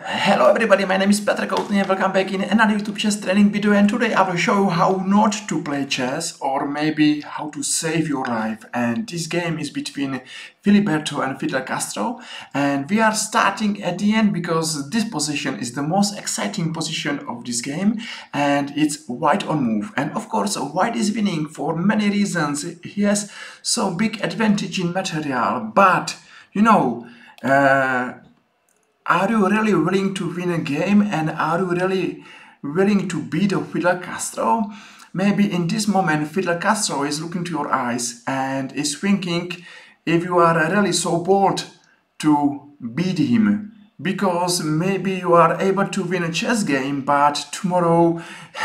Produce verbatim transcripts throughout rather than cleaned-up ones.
Hello everybody, my name is Petr Koutny and welcome back in another YouTube chess training video, and today I will show you how not to play chess, or maybe how to save your life. And this game is between Filiberto and Fidel Castro, and we are starting at the end because this position is the most exciting position of this game, and it's white on move. And of course white is winning for many reasons. He has so big advantage in material, but you know, uh, are you really willing to win a game, and are you really willing to beat Fidel Castro? Maybe in this moment Fidel Castro is looking to your eyes and is thinking if you are really so bold to beat him, because maybe you are able to win a chess game, but tomorrow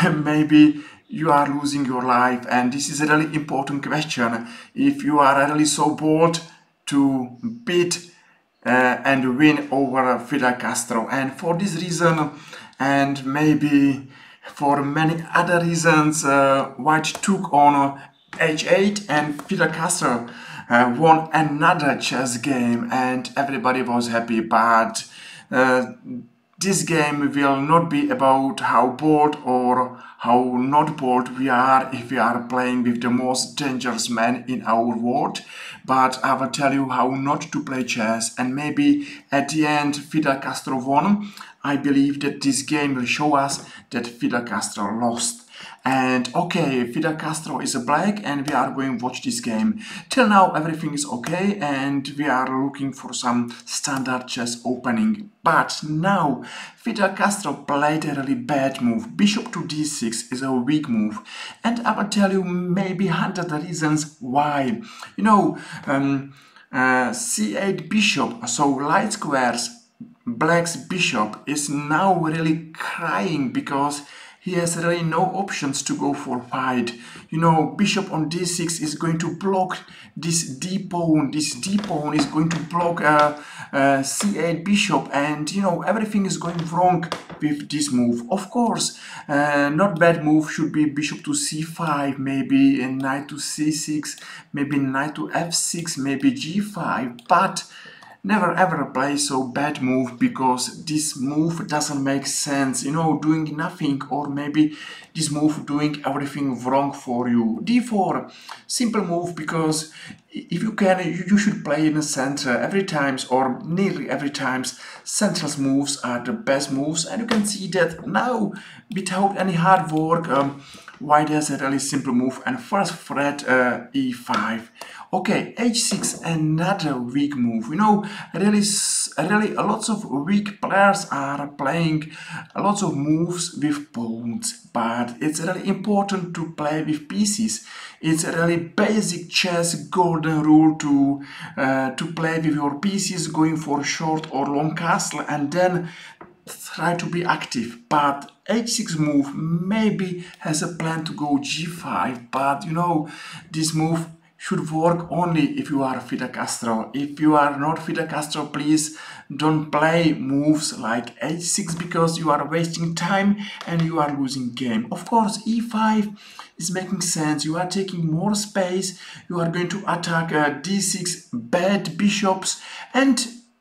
maybe you are losing your life. And this is a really important question, if you are really so bold to beat Uh, and win over Fidel Castro. And for this reason, and maybe for many other reasons, uh, white took on h eight, and Fidel Castro uh, won another chess game, and everybody was happy. But uh, this game will not be about how bold or how not bold we are if we are playing with the most dangerous man in our world, but I will tell you how not to play chess. And maybe at the end Fidel Castro won. I believe that this game will show us that Fidel Castro lost. And okay, Fidel Castro is a black, and we are going to watch this game. Till now everything is okay, and we are looking for some standard chess opening. But now Fidel Castro played a really bad move. Bishop to d six is a weak move, and I will tell you maybe one hundred reasons why. You know, um, uh, c eight bishop, so light squares black's bishop, is now really crying because he has really no options to go for fight. You know, bishop on d six is going to block this d pawn. This d pawn is going to block uh, uh, c eight bishop, and you know, everything is going wrong with this move. Of course, uh, not bad move should be bishop to c five, maybe knight to c six, maybe knight to f six, maybe g five, but never ever play so bad move, because this move doesn't make sense. You know, doing nothing, or maybe this move doing everything wrong for you. d four, simple move, because if you can, you should play in the center every times, or nearly every times. Central moves are the best moves, and you can see that now without any hard work, um, white has a really simple move. And first threat uh, e five. Okay, h six, another weak move. You know, really, really lots of weak players are playing lots of moves with pawns, but it's really important to play with pieces. It's a really basic chess golden rule to uh, to play with your pieces, going for short or long castle, and then try to be active. But h six move maybe has a plan to go g five, but you know, this move should work only if you are Fidel Castro. If you are not Fidel Castro, please don't play moves like h six, because you are wasting time and you are losing game. Of course, e five is making sense. You are taking more space. You are going to attack uh, d six bad bishops, and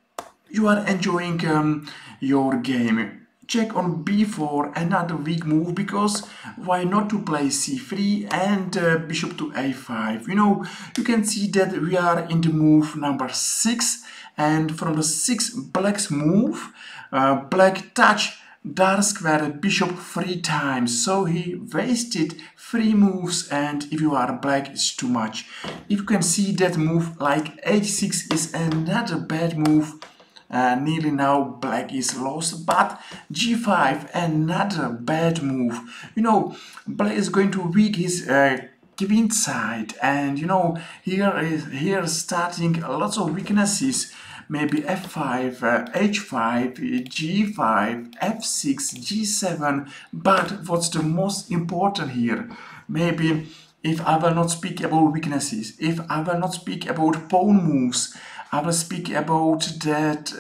you are enjoying um, your game. Check on b four, another weak move, because why not to play c three and uh, bishop to a five. You know, you can see that we are in the move number six, and from the six black's move, uh, black touch dark square bishop three times, so he wasted three moves, and if you are black, it's too much. If you can see that move like h six is another bad move. Uh, nearly now black is lost, but g five, another bad move. You know, black is going to weak his uh, queen side, and you know, here is here starting lots of weaknesses. Maybe f five, uh, h five, g five, f six, g seven. But what's the most important here? Maybe if I will not speak about weaknesses, if I will not speak about pawn moves, I will speak about that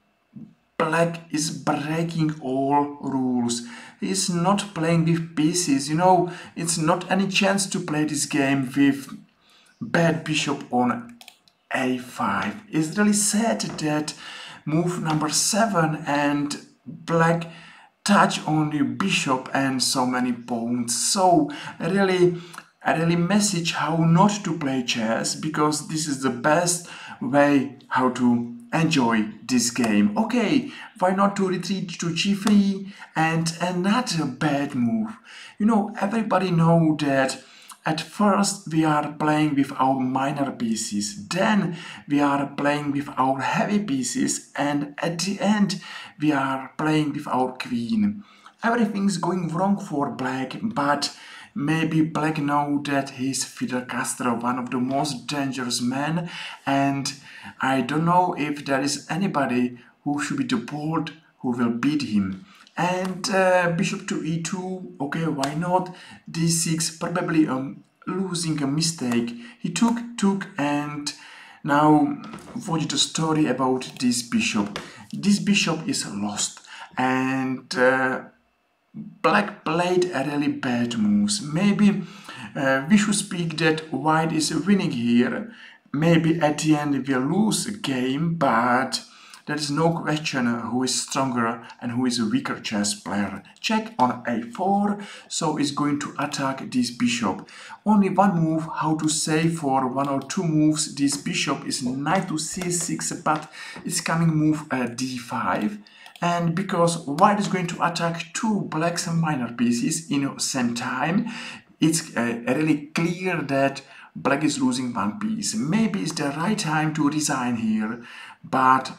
black is breaking all rules. He's not playing with pieces. You know, it's not any chance to play this game with bad bishop on a five. It's really sad that move number seven and black touch on the bishop and so many pawns. So really, a really message how not to play chess, because this is the best way how to enjoy this game. Okay, why not to retreat to g three, and another bad move. You know, everybody know that at first we are playing with our minor pieces, then we are playing with our heavy pieces, and at the end we are playing with our queen. Everything's going wrong for black, but maybe black know that he's Fidel Castro, one of the most dangerous men, and I don't know if there is anybody who should be the board who will beat him. And uh, bishop to e two, okay, why not? d six, probably um, losing a mistake. He took, took, and now watch the story about this bishop. This bishop is lost, and uh, black played a really bad moves. Maybe uh, we should speak that white is winning here. Maybe at the end we'll lose a game, but there is no question who is stronger and who is a weaker chess player. Check on a four, so it's going to attack this bishop. Only one move how to save for one or two moves. This bishop is knight to c six, but it's coming move uh, d five. And because white is going to attack two black's minor pieces in the same time, it's uh, really clear that black is losing one piece. Maybe it's the right time to resign here, but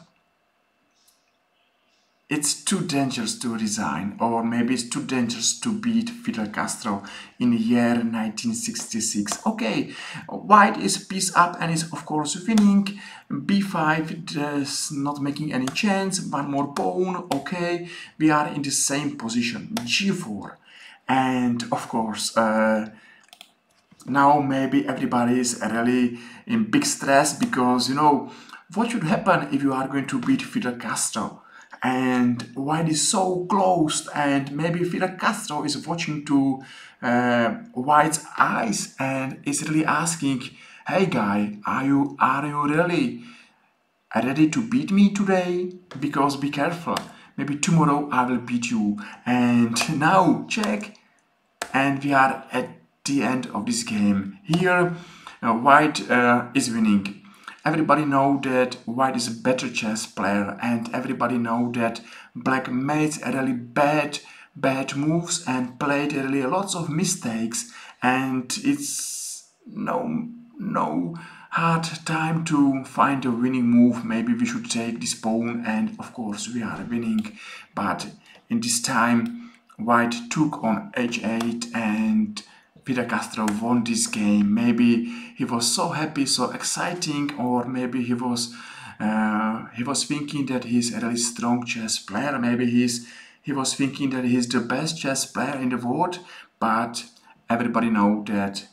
it's too dangerous to resign, or maybe it's too dangerous to beat Fidel Castro in the year nineteen sixty-six. Okay, white is piece up and is of course winning. b five is not making any chance. One more pawn. Okay, we are in the same position. g four, and of course uh, now maybe everybody is really in big stress, because you know what should happen if you are going to beat Fidel Castro. And white is so close, and maybe Fidel Castro is watching to uh, white's eyes and is really asking, hey guy, are you are you really ready to beat me today? Because be careful, maybe tomorrow I will beat you. And now check, and we are at the end of this game. Here uh, white uh, is winning. Everybody know that white is a better chess player, and everybody know that black made really bad bad moves and played really lots of mistakes, and it's no no hard time to find a winning move. Maybe we should take this pawn, and of course we are winning, but in this time white took on h eight, and Fidel Castro won this game. Maybe he was so happy, so exciting, or maybe he was uh, he was thinking that he's a really strong chess player. Maybe he's he was thinking that he's the best chess player in the world. But everybody know that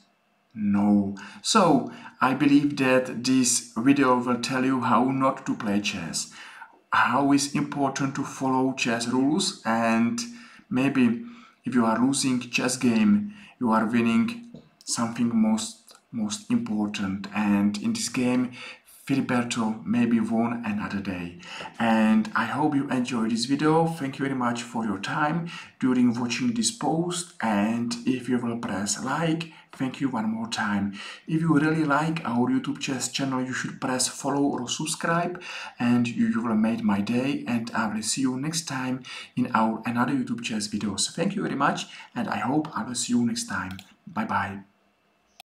no. So I believe that this video will tell you how not to play chess, how it's important to follow chess rules, and maybe if you are losing chess game, you are winning something most most important. And in this game, Filiberto maybe won another day. And I hope you enjoyed this video. Thank you very much for your time during watching this post, and if you will press like, thank you one more time. If you really like our YouTube chess channel, you should press follow or subscribe, and you, you will make my day, and I will see you next time in our another YouTube chess videos. Thank you very much, and I hope I will see you next time. Bye bye.